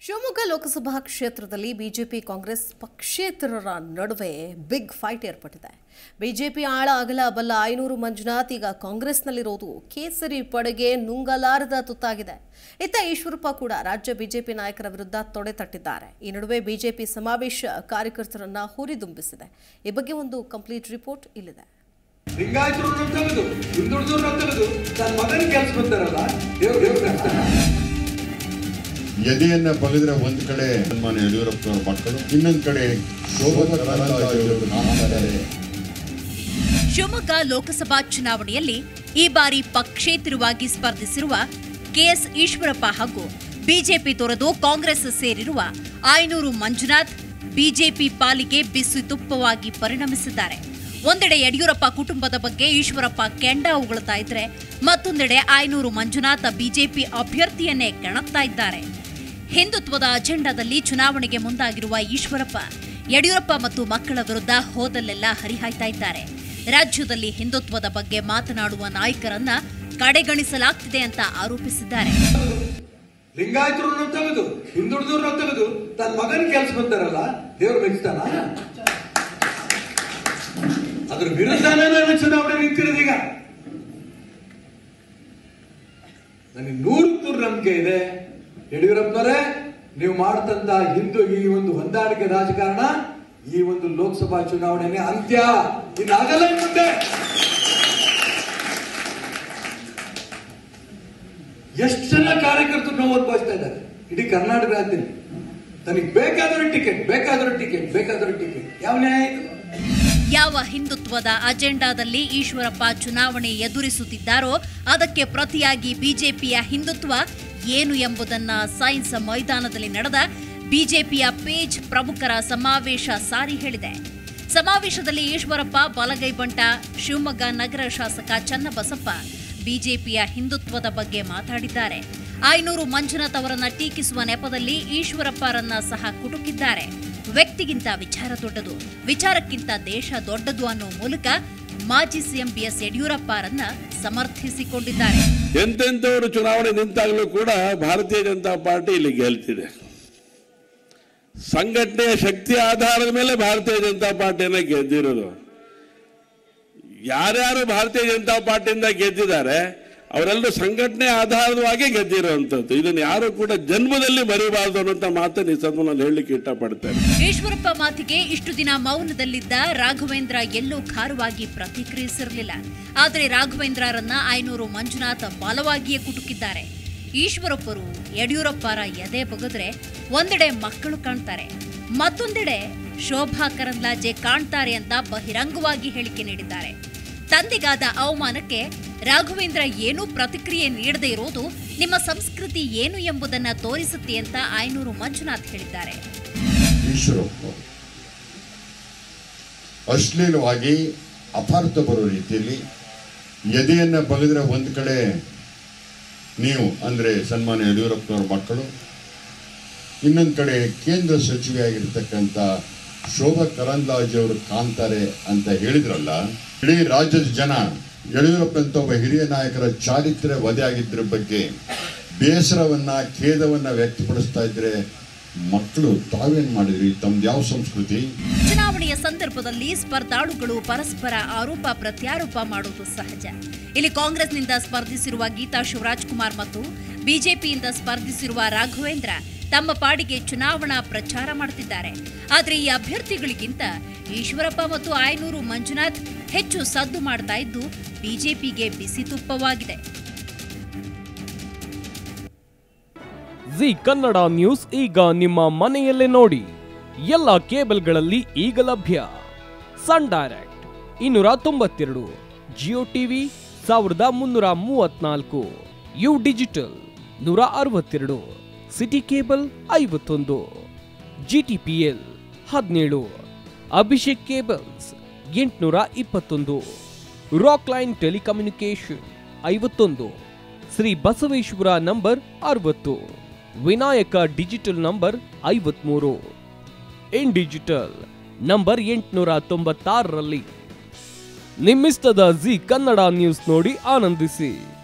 ಶಿವಮೊಗ್ಗ ಲೋಕಸಭಾ ಕ್ಷೇತ್ರದಲ್ಲಿ ಬಿಜೆಪಿ ಕಾಂಗ್ರೆಸ್ ಪಕ್ಷೇತರರ ನಡುವೆ big fight ಏರ್ಪಟ್ಟಿದೆ. ಬಿಜೆಪಿ ಆಳ ಅಗಲ ಬಲ್ಲ 500 ಮಂಜುನಾಥ್ ಈಗ ಕಾಂಗ್ರೆಸ್ನಲ್ಲಿರೋದು ಕೇಸರಿ ಪಡೆಗೆ ನುಂಗಲಾರದ ತುತ್ತಾಗಿದೆ. ಇತ್ತ ಈಶ್ವರಪ್ಪ ಕೂಡ ರಾಜ್ಯ ಬಿಜೆಪಿ ನಾಯಕರ ವಿರುದ್ಧ ತೊಡೆ ತಟ್ಟಿದ್ದಾರೆ. ಈ ನಡುವೆ ಬಿಜೆಪಿ ಸಮಾವೇಶ ಕಾರ್ಯಕರ್ತರನ್ನ ಹುರಿದುಂಬಿಸಿದೆ. ಈ ಬಗ್ಗೆ ಒಂದು ಕಂಪ್ಲೀಟ್ ರಿಪೋರ್ಟ್ ಇಲ್ಲಿದೆ. ಎದೆಯನ್ನ ಬಗೆದ್ರೆ ಒಂದು ಕಡೆ ಸನ್ಮಾನ್ಯ ಯಡಿಯೂರಪ್ಪ ಅವರ ಮಕ್ಕಳು, ಇನ್ನೊಂದು ಕಡೆ ಶೋಭಾ ಕರಂದ್ಲಾಜೆ. ಶಿವಮೊಗ್ಗ ಲೋಕಸಭಾ ಚುನಾವಣೆಯಲ್ಲಿ ಈ ಬಾರಿ ಪಕ್ಷೇತರವಾಗಿ ಸ್ಪರ್ಧಿಸಿರುವ ಕೆಎಸ್ ಈಶ್ವರಪ್ಪ ಹಾಗೂ ಬಿಜೆಪಿ ತೊರೆದು ಕಾಂಗ್ರೆಸ್ ಸೇರಿರುವ 500 ಮಂಜುನಾಥ್ ಬಿಜೆಪಿ ಪಾಲಿಗೆ ಬಿಸಿ ತುಪ್ಪವಾಗಿ ಪರಿಣಮಿಸಿದ್ದಾರೆ. ಒಂದೆಡೆ ಯಡಿಯೂರಪ್ಪ ಕುಟುಂಬದ ಬಗ್ಗೆ ಈಶ್ವರಪ್ಪ ಕೆಂಡ ಉಗುಳ್ತಾ ಇದ್ರೆ, ಮತ್ತೊಂದೆಡೆ 500 ಮಂಜುನಾಥ್ ಬಿಜೆಪಿ ಅಭ್ಯರ್ಥಿಯನ್ನೇ ಕೆಣಕ್ತಾ ಇದ್ದಾರೆ. ಹಿಂದುತ್ವದ ಅಜೆಂಡಾದಲ್ಲಿ ಚುನಾವಣೆಗೆ ಮುಂದಾಗಿರುವ ಈಶ್ವರಪ್ಪ ಯಡಿಯೂರಪ್ಪ ಮತ್ತು ಮಕ್ಕಳ ವಿರುದ್ಧ ಹೋದಲ್ಲೆಲ್ಲ ಹರಿಹಾಯ್ತಾ ಇದ್ದಾರೆ. ರಾಜ್ಯದಲ್ಲಿ ಹಿಂದುತ್ವದ ಬಗ್ಗೆ ಮಾತನಾಡುವ ನಾಯಕರನ್ನ ಕಡೆಗಣಿಸಲಾಗ್ತಿದೆ ಅಂತ ಆರೋಪಿಸಿದ್ದಾರೆ. ಲಿಂಗಾಯತರನ್ನು ತೆಗೆದು ಹಿಂದುಳಿದವ್ರನ್ನ ತೆಗೆದು ತನ್ನ ಮಗನ ಕೆಲಸ ಬಂತಾರಲ್ಲ, ದೇವರು ಮೆಚ್ತಾನ? ಅದ್ರ ವಿರುದ್ಧನೇ ಚುನಾವಣೆ ನಿಂತಿರೋದು. ಈಗ ನನಗೆ 100% ನಂಬಿಕೆ ಇದೆ, ಯಡಿಯೂರಪ್ಪನವರೇ ನೀವು ಮಾಡತಂತ ಹಿಂದೂ ಈ ಒಂದು ಹೊಂದಾಣಿಕೆ ರಾಜಕಾರಣ ಈ ಒಂದು ಲೋಕಸಭಾ ಚುನಾವಣೆನೇ ಅಂತ್ಯ, ಇದಾಗಲ್ಲ. ಮುಂದೆ ಎಷ್ಟು ಜನ ಕಾರ್ಯಕರ್ತರು ನೋವು ಅನುಭವಿಸ್ತಾ ಇದ್ದಾರೆ ಇಡೀ ಕರ್ನಾಟಕ ರಾಜ್ಯದಲ್ಲಿ. ನನಗೆ ಬೇಕಾದವರು ಟಿಕೆಟ್ ಯಾವ ನ್ಯಾಯ ಇದು? ಯಾವ ಹಿಂದುತ್ವದ ಅಜೆಂಡಾದಲ್ಲಿ ಈಶ್ವರಪ್ಪ ಚುನಾವಣೆ ಎದುರಿಸುತ್ತಿದ್ದಾರೋ ಅದಕ್ಕೆ ಪ್ರತಿಯಾಗಿ ಬಿಜೆಪಿಯ ಹಿಂದುತ್ವ ಏನು ಎಂಬುದನ್ನ ಸೈನ್ಸ್ ಮೈದಾನದಲ್ಲಿ ನಡೆದ ಬಿಜೆಪಿಯ ಪೇಜ್ ಪ್ರಮುಖರ ಸಮಾವೇಶ ಸಾರಿ ಹೇಳಿದೆ. ಸಮಾವೇಶದಲ್ಲಿ ಈಶ್ವರಪ್ಪ, ಬಲಗೈ ಬಂಟ ಶಿವಮೊಗ್ಗ ನಗರ ಶಾಸಕ ಚನ್ನಬಸಪ್ಪ ಬಿಜೆಪಿಯ ಹಿಂದುತ್ವದ ಬಗ್ಗೆ ಮಾತಾಡಿದ್ದಾರೆ. 500 ಮಂಜುನಾಥ್ ಅವರನ್ನ ಟೀಕಿಸುವ ನೆಪದಲ್ಲಿ ಈಶ್ವರಪ್ಪರನ್ನ ಸಹ ಕುಟುಕಿದ್ದಾರೆ. ವ್ಯಕ್ತಿಗಿಂತ ವಿಚಾರ ದೊಡ್ಡದು, ವಿಚಾರಕ್ಕಿಂತ ದೇಶ ದೊಡ್ಡದು ಅನ್ನೋ ಮೂಲಕ ಮಾಜಿ ಸಿಎಂ ಬಿಎಸ್ ಯಡಿಯೂರಪ್ಪರನ್ನ ಸಮರ್ಥಿಸಿಕೊಂಡಿದ್ದಾರೆ. ಎಂತೆಂಥವರು ಚುನಾವಣೆ ನಿಂತಾಗಲೂ ಕೂಡ ಭಾರತೀಯ ಜನತಾ ಪಾರ್ಟಿ ಇಲ್ಲಿ ಗೆಲ್ತಿದೆ. ಸಂಘಟನೆಯ ಶಕ್ತಿಯ ಆಧಾರದ ಮೇಲೆ ಭಾರತೀಯ ಜನತಾ ಪಾರ್ಟಿಯನ್ನ ಗೆದ್ದಿರೋದು. ಯಾರ್ಯಾರು ಭಾರತೀಯ ಜನತಾ ಪಾರ್ಟಿಯಿಂದ ಗೆದ್ದಿದ್ದಾರೆ ಅವರೆಲ್ಲರೂ ಸಂಘಟನೆ ಆಧಾರವಾಗಿ ಗೆದ್ದಿರುವಂತದ್ದು. ಇದನ್ನು ಯಾರು ಕೂಡ ಜನ್ಮದಲ್ಲಿ ಮರೆಯಬಾರದು ಅನ್ನುವಂತ ಮಾತನ್ನು ಈ ಸಂದರ್ಭದಲ್ಲಿ ಹೇಳಲಿಕ್ಕೆ ಇಷ್ಟಪಡ್ತಾರೆ. ಈಶ್ವರಪ್ಪ ಮಾತಿಗೆ ಇಷ್ಟು ದಿನ ಮೌನದಲ್ಲಿದ್ದ ರಾಘವೇಂದ್ರ ಎಲ್ಲೂ ಖಾರವಾಗಿ ಪ್ರತಿಕ್ರಿಯಿಸಿರಲಿಲ್ಲ. ಆದರೆ ರಾಘವೇಂದ್ರರನ್ನ 500 ಮಂಜುನಾಥ್ ಬಲವಾಗಿಯೇ ಕುಟುಕಿದ್ದಾರೆ. ಈಶ್ವರಪ್ಪರು ಯಡಿಯೂರಪ್ಪರ ಎದೆ ಬಗೆದ್ರೆ ಒಂದೆಡೆ ಮಕ್ಕಳು ಕಾಣ್ತಾರೆ, ಮತ್ತೊಂದೆಡೆ ಶೋಭಾ ಕರಂದ್ಲಾಜೆ ಕಾಣ್ತಾರೆ ಅಂತ ಬಹಿರಂಗವಾಗಿ ಹೇಳಿಕೆ ನೀಡಿದ್ದಾರೆ. ತಂದೆಗಾದ ಅವಮಾನಕ್ಕೆ ರಾಘವೇಂದ್ರ ಏನೂ ಪ್ರತಿಕ್ರಿಯೆ ನೀಡದೇ ಇರೋದು ನಿಮ್ಮ ಸಂಸ್ಕೃತಿ ಏನು ಎಂಬುದನ್ನು ತೋರಿಸುತ್ತೆ ಅಂತ 500 ಮಂಜುನಾಥ್ ಹೇಳಿದ್ದಾರೆ. ಈಶ್ವರಪ್ಪ ಅಶ್ಲೀಲವಾಗಿ ಅಪಾರ್ಥ ಬರೋ ರೀತಿಯಲ್ಲಿ ಎದೆಯನ್ನ ಬಗೆದ್ರೆ ಒಂದು ಕಡೆ ನೀವು ಅಂದ್ರೆ ಸನ್ಮಾನ್ಯ ಯಡಿಯೂರಪ್ಪನವರ ಮಕ್ಕಳು, ಇನ್ನೊಂದು ಕಡೆ ಕೇಂದ್ರ ಸಚಿವೆಯಾಗಿರ್ತಕ್ಕಂಥ ಶೋಭಾ ಕರಂದ್ಲಾಜೆ ಅವರು ಕಾಣ್ತಾರೆ ಅಂತ ಹೇಳಿದ್ರಲ್ಲ. ಇಡೀ ರಾಜ್ಯದ ಜನ ಯಡಿಯೂರಪ್ಪನಂತ ಒಬ್ಬ ಹಿರಿಯ ನಾಯಕರ ಚಾರಿತ್ರ್ಯ ವಧೆ ಆಗಿದ್ರ ಬಗ್ಗೆ ಬೇಸರವನ್ನ, ಖೇದವನ್ನ ವ್ಯಕ್ತಪಡಿಸ್ತಾ ಇದ್ರೆ ಮಕ್ಕಳು ತಾವೇನ್ ಮಾಡಿದ್ರಿ? ತಮ್ದು ಯಾವ ಸಂಸ್ಕೃತಿ? ಚುನಾವಣೆಯ ಸಂದರ್ಭದಲ್ಲಿ ಸ್ಪರ್ಧಾಳುಗಳು ಪರಸ್ಪರ ಆರೋಪ ಪ್ರತ್ಯಾರೋಪ ಮಾಡುವುದು ಸಹಜ. ಇಲ್ಲಿ ಕಾಂಗ್ರೆಸ್ನಿಂದ ಸ್ಪರ್ಧಿಸಿರುವ ಗೀತಾ ಶಿವರಾಜ್ಕುಮಾರ್ ಮತ್ತು ಬಿಜೆಪಿಯಿಂದ ಸ್ಪರ್ಧಿಸಿರುವ ರಾಘವೇಂದ್ರ ತಮ್ಮ ಪಾಡಿಗೆ ಚುನಾವಣಾ ಪ್ರಚಾರ ಮಾಡುತ್ತಿದ್ದಾರೆ. ಆದರೆ ಈ ಅಭ್ಯರ್ಥಿಗಳಿಗಿಂತ ಈಶ್ವರಪ್ಪ ಮತ್ತು 500 ಮಂಜುನಾಥ್ ಹೆಚ್ಚು ಸದ್ದು ಮಾಡ್ತಾ ಇದ್ದು ಬಿಜೆಪಿಗೆ ಬಿಸಿ ತುಪ್ಪವಾಗಿದೆ. ಜಿ ಕನ್ನಡ ನ್ಯೂಸ್ ಈಗ ನಿಮ್ಮ ಮನೆಯಲ್ಲೇ ನೋಡಿ. ಎಲ್ಲ ಕೇಬಲ್ಗಳಲ್ಲಿ ಈಗ ಲಭ್ಯ. Sun Direct 292, Jio TV 1334, U digital 162, city cable 51, GTPL 17, Abhishek cables 821, Rockline telecommunication 51, Shri Basaveshwara number 60, Vinayaka digital number 53, in digital number 896ರಲ್ಲಿ ನಿಮ್ಮಿಸ್ತದ ಜಿ ಕನ್ನಡ ನ್ಯೂಸ್ ನೋಡಿ ಆನಂದಿಸಿ.